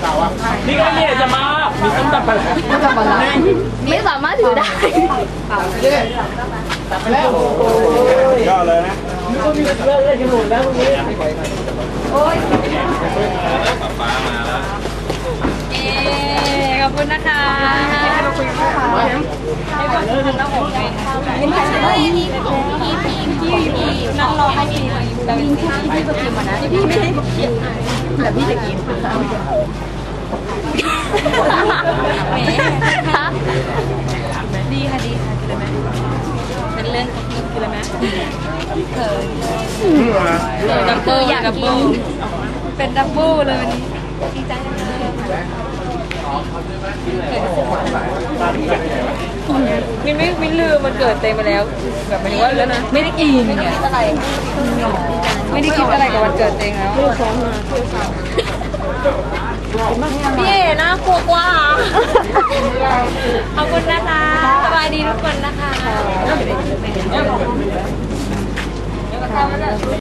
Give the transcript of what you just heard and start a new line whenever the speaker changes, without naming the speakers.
นี่ก็เนี่ยจะมามีส้มตำอะไร
ไม่สามารถถือได้
ก็เลยนะก็มีเลิกเล่นกันหมดแล้วตรงนี้โอ้ยฟ้ามาแล้ว
ขอบคุณนะคะนั่งรอให้พี่แต่พี่ก็กินมานะพี่ไม่ได้กินแต่พี่จะกินดีค่ะดีค่ะกินเลยไหมเป็นเล่นกินเลยไหมดับเบิลอยากกินเป็นดับเบิลเลยวันนี้ดีใจจังเลยมินลืมมันเกิดเต็มไปแล้วแบบหมายถึงว่าแล้วนะไม่ได้กินเนี่ยอะไรไม่ได้กินอะไรกับวันเกิดเต็มแล้วพี่เอ๋น่ากลัวกว่าขอบคุณนะคะสบายดีทุกคนนะคะ